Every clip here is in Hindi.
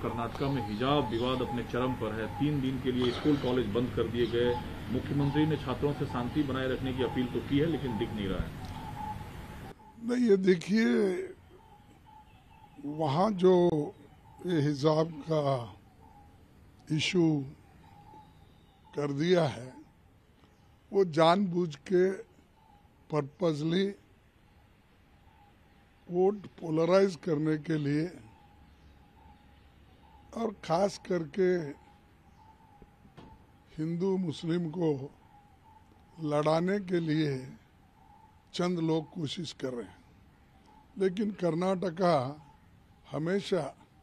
कर्नाटका में हिजाब विवाद अपने चरम पर है। 3 दिन के लिए स्कूल कॉलेज बंद कर दिए गए। मुख्यमंत्री ने छात्रों से शांति बनाए रखने की अपील तो की है, लेकिन दिख नहीं रहा है। नहीं, ये देखिए, वहाँ जो ये हिजाब का इशू कर दिया है, वो जानबूझ के पर्पसली वोट पोलराइज करने के लिए और खास करके हिंदू मुस्लिम को लड़ाने के लिए चंद लोग कोशिश कर रहे हैं। लेकिन कर्नाटका हमेशा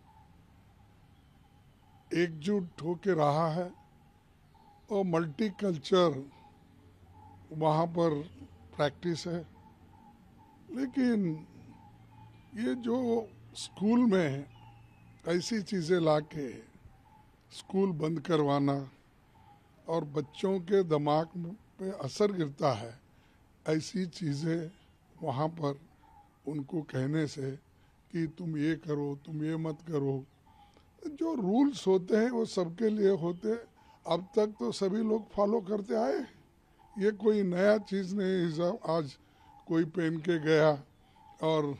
एकजुट होकर रहा है और मल्टी कल्चर वहाँ पर प्रैक्टिस है। लेकिन ये जो स्कूल में ऐसी चीज़ें लाके स्कूल बंद करवाना और बच्चों के दिमाग पे असर गिरता है, ऐसी चीज़ें वहाँ पर उनको कहने से कि तुम ये करो, तुम ये मत करो। जो रूल्स होते हैं वो सबके लिए होते, अब तक तो सभी लोग फॉलो करते आए। ये कोई नया चीज़ नहीं। आज कोई पहन के गया और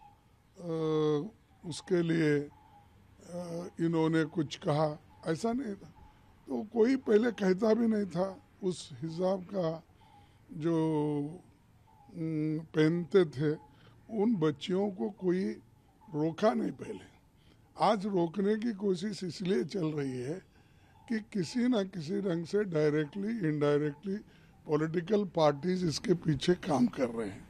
उसके लिए इन्होंने कुछ कहा, ऐसा नहीं था। तो कोई पहले कहता भी नहीं था। उस हिजाब का जो पहनते थे उन बच्चियों को कोई रोका नहीं पहले। आज रोकने की कोशिश इसलिए चल रही है कि किसी न किसी ढंग से डायरेक्टली इनडायरेक्टली पॉलिटिकल पार्टीज इसके पीछे काम कर रहे हैं।